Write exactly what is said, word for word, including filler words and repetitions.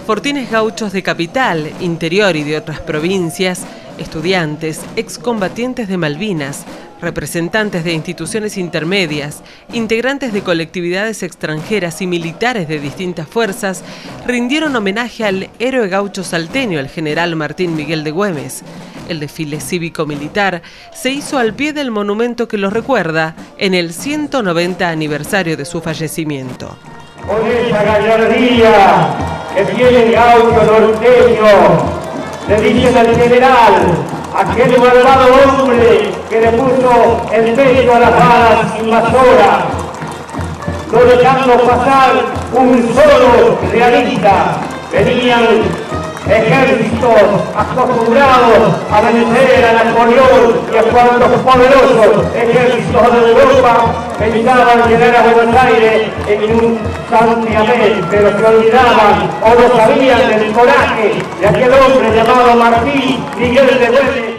fortines gauchos de Capital, Interior y de otras provincias, estudiantes, excombatientes de Malvinas, representantes de instituciones intermedias, integrantes de colectividades extranjeras y militares de distintas fuerzas rindieron homenaje al héroe gaucho salteño, el general Martín Miguel de Güemes. El desfile cívico-militar se hizo al pie del monumento que lo recuerda en el ciento noventa aniversario de su fallecimiento. Con esa gallardía que tiene el gaucho norteño, le dicen al general, aquel malvado hombre que le puso el pecho a las balas invasoras, no dejando pasar un solo realista. Venían ejércitos acostumbrados a vencer a Napoleón y a cuantos poderosos ejércitos de Europa pensaban llegar a Buenos Aires en un santiamén, pero se olvidaban o no sabían del coraje de aquel hombre llamado Martín Miguel de Güemes.